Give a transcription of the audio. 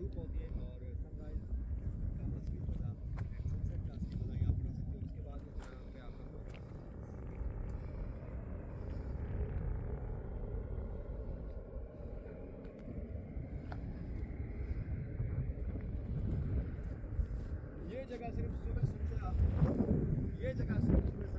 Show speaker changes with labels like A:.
A: धूप होती है और सनराइज का असली मज़ा एंड सनसेट का असली मज़ा यहाँ पर आ सकते हो। उसके बाद में यहाँ पे आपको ये जगह सिर्फ सुबह